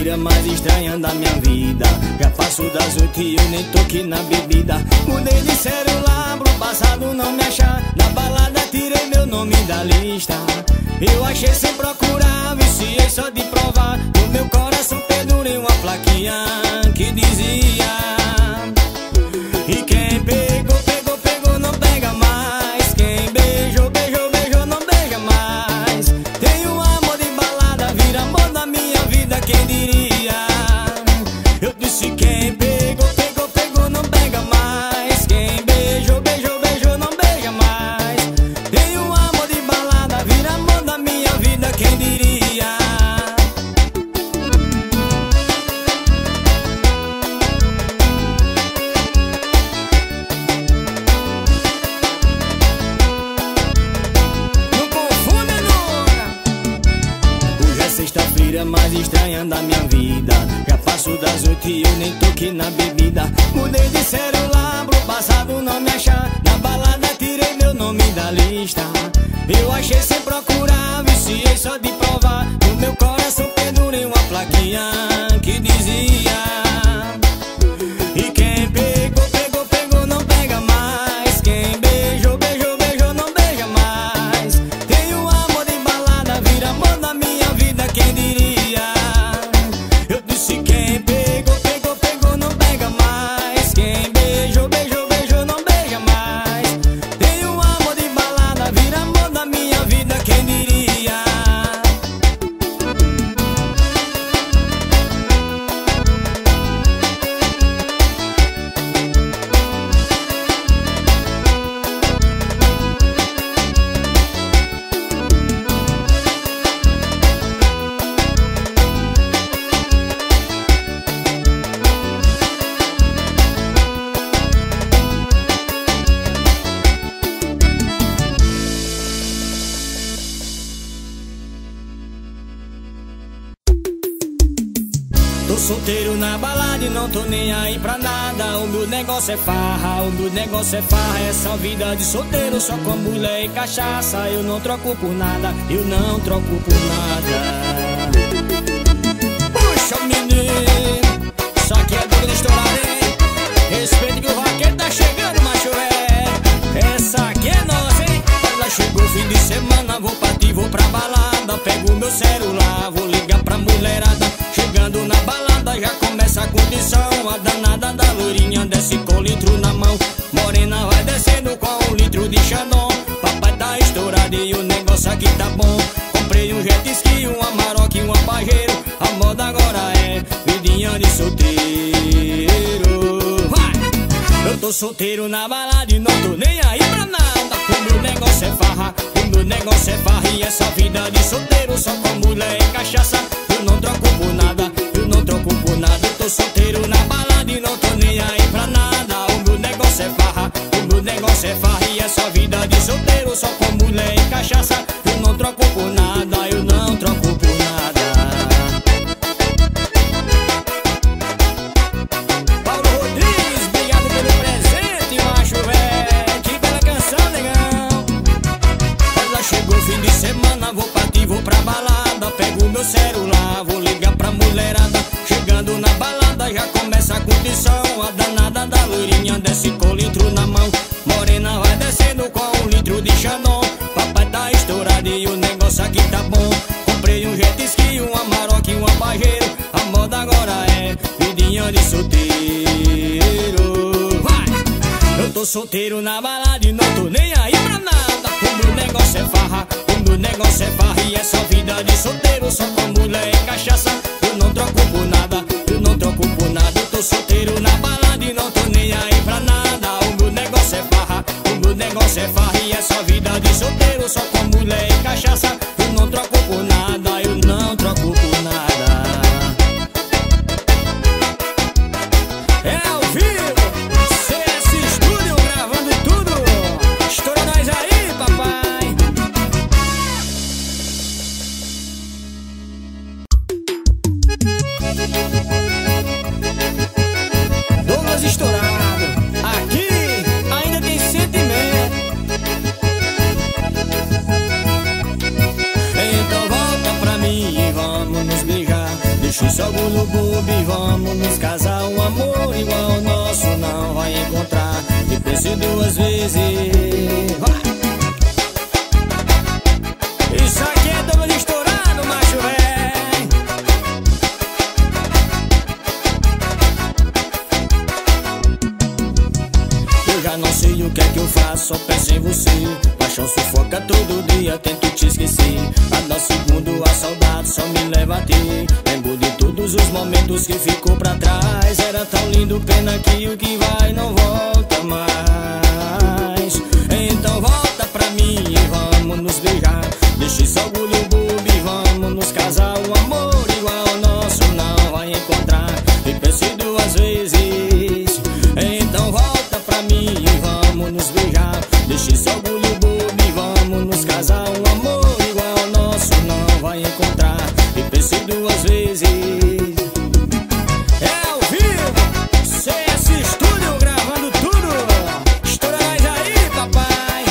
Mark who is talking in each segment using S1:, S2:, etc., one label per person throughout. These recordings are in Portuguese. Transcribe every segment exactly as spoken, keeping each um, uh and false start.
S1: sexta-feira mais estranha da minha vida. Já passo das oito e eu nem toquei na bebida. Mudei de celular pro passado não me achar. Na balada tirei meu nome da lista. Eu achei sem procurar, viciei só de provar. No meu coração pendurei uma plaquinha que dizia: e quem pegou, pegou, pegou, não pega mais. Quem beijou, beijou, beijou, não beija mais. Tenho amor de balada, vira amor da minha vida, quem diria? Eu disse: quem pegou, pegou, pegou, não pega mais. Quem beijou, beijou, beijou, não beija mais. Tenho amor de balada, vira amor da minha vida, quem diria? Não confunda, nunca. Hoje é sexta-feira mais estranha da minha vida. Já passo das oito e eu nem toquei na bebida. Mudei de celular pro passado não me achar. Na balada tirei meu nome da lista. Eu achei sem procurar, viciei só de provar. No meu coração pendurei uma plaquinha que dizia: e quem pegou, pegou, pegou, não pega mais. Quem beijou, beijou, beijou, não beija mais. Tenho amor de balada, vira amor da minha vida, quem diria? Eu disse: quem pegou, pegou, pegou, não pega mais. Quem beijou, beijou, beijou, não beija mais. Tenho amor de balada, vira amor da minha vida, quem diria? Tô solteiro na balada e não tô nem aí pra nada. O meu negócio é farra, o meu negócio é farra. Essa vida de solteiro só com mulher e cachaça. Eu não troco por nada, eu não troco por nada. Puxa, menino, isso aqui é duro de estourar, hein? Respeite que o vaqueiro tá chegando, macho, é. Essa aqui é nossa, hein? Ela chegou fim de semana, vou partir, vou pra balada. Pego meu celular, vou ligar pra mulherada. Chegando na balada já começa a condição. A danada da loirinha desce com litro na mão. Morena vai descendo com um litro de Xandão. Papai tá estourado e o negócio aqui tá bom. Comprei um jet ski, uma Maroc e uma Pajero. A moda agora é vidinha de solteiro. Vai! Eu tô solteiro na balada e não tô nem aí pra nada. O meu negócio é farra, o meu negócio é farra. E essa vida de solteiro só com mulher e cachaça. Eu não troco por nada, eu não troco por nada. Eu tô solteiro na balada e não tô nem aí pra nada. O meu negócio é farra, o meu negócio é farra. E essa vida de solteiro só com mulher e cachaça. Eu não troco por nada, eu não troco por nada. Paulo Rodrigues, obrigado pelo presente, macho, véi. Que bela canção, negão. Ela chegou fim de semana, vou partir, vou pra balada. Pego meu celular, vou ligar pra mulherada. Chegando na balada já começa a curtição. A danada da loirinha desce com litro na mão. Morena vai descendo com um litro de Xandão. Papai tá estourado e o negócio aqui tá bom. Comprei um jet ski, uma Maroc e uma Pajero. A moda agora é vidinha de solteiro. Vai! Eu tô solteiro na balada e não tô nem aí pra nada. O meu negócio é farra, o meu negócio é farra. E essa vida de solteiro só com mulher e cachaça. Eu não troco por nada, eu não troco por nada. Eu tô solteiro na balada e não tô nem aí pra nada. O meu negócio é farra, o meu negócio é farra. E essa vida de solteiro só com mulher e cachaça. Eu não troco por nada, eu não troco por nada. É ao vivo, C S Studio gravando tudo. Estoura nós aí, papai. Douglas estourado, aqui ainda tem sentimento. Deixa só o gulubu e vamos nos casar. Um amor igual ao nosso não vai encontrar. E pense duas vezes. Vai! Isso aqui é double estourado, macho véi. Eu já não sei o que é que eu faço, só penso em você. Paixão sufoca todo dia, tento te esquecer. A dar segundo a saudade só me leva a ti. Lembro de todos os momentos que ficou pra trás. Era tão lindo, pena que o que vai não volta mais. Então volta pra mim e vamos nos beijar. Deixe só o gulubu e vamos nos casar. Um amor igual ao nosso não vai encontrar. E pense duas vezes. Então volta pra mim e vamos nos beijar. Deixe só o gulubu e vamos nos casar. Um amor igual ao nosso não vai encontrar. E pense duas vezes. É ao vivo, C S Studio gravando tudo. Estoura mais aí, papai.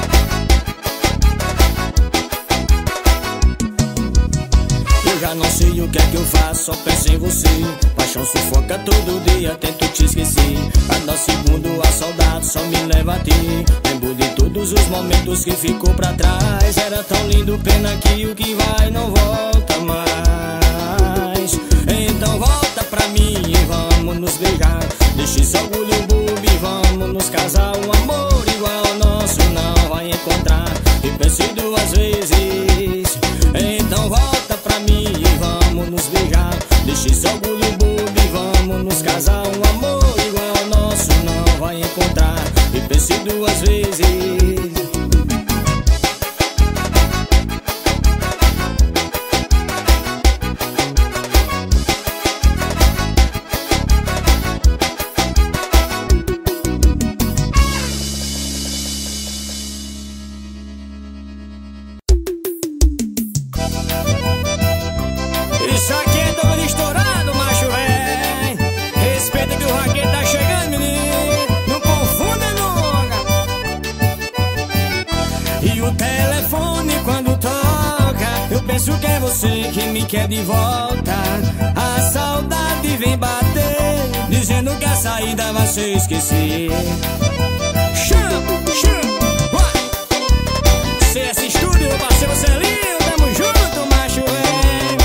S1: Eu já não sei o que é que eu faço, só penso em você. Paixão sufoca todo dia, tento te esquecer. A dar segundo a saudade só me leva a ti. Lembro de todos os momentos que ficou pra trás. Era tão lindo, pena que o que vai não volta mais. Então volta pra mim e vamos nos beijar. Deixe só o gulubu e vamos nos casar. Um amor igual ao nosso não vai encontrar. E pense duas vezes. Então volta pra mim e vamos nos beijar. Deixe só o gulubu e vamos nos casar. Um amor igual ao nosso não vai encontrar. E pense duas vezes. Isso aqui é double estourado, macho véi. Respeita que o raquete tá chegando, menino. Não confunda nunca. E o telefone quando toca, eu penso que é você que me quer de volta. A saudade vem bater, dizendo que a saída vai ser esquecer. Chama, chama, vai. C S Studio, parceiro Celinho, tamo junto, macho véi.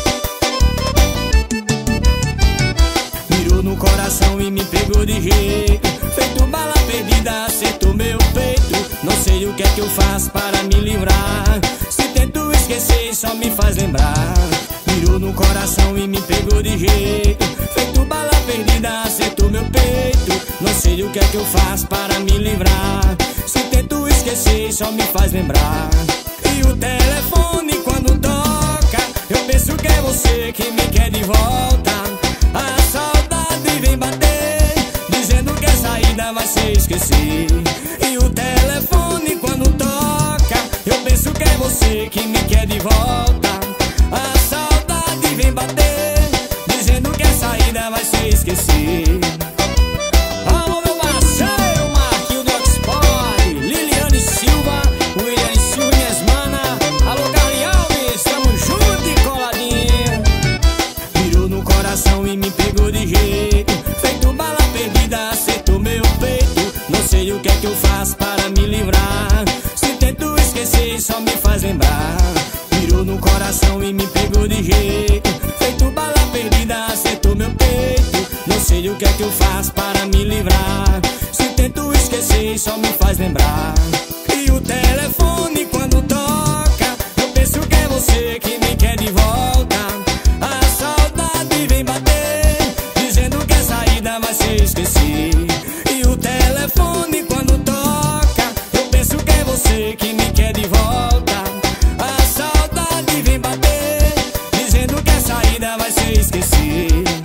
S1: Mirou no coração e me pegou de jeito. Feito bala perdida, acertou meu peito. Não sei o que é que eu faço para me livrar. Se tento esquecer, só me faz lembrar. Mirou no coração e me pegou de jeito. Feito bala perdida, acertou meu peito. Não sei o que é que eu faço para me livrar. Se tento esquecer, só me faz lembrar. E o telefone quando toca, eu penso que é você que me quer de volta. A saudade vem bater, dizendo que a saída vai ser esquecer. E o telefone quando toca, eu penso que é você que me quer de volta. A saudade vem bater, dizendo que a saída vai ser esquecer. Alô meu parceiro, Marquinho do Export, Liliane Silva, William Silva, minhas mana. Alô Carly Alves, tamo junto e coladinho. Mirou no coração e me pegou de jeito. Feito bala perdida, acertou meu peito. Não sei o que é que eu faço para me livrar. Se tento esquecer, só me faz lembrar. Mirou no coração e me pegou de jeito. Feito bala perdida, acertou meu peito. Não sei o que é que eu faço para me livrar. Se tento esquecer, só me faz lembrar. E o telefone quando toca, eu penso que é você que me quer de volta. A saudade vem bater, dizendo que a saída vai ser esquecer. E o telefone quando toca, eu penso que é você que me quer de volta. A saudade vem bater, dizendo que a saída vai ser esquecer.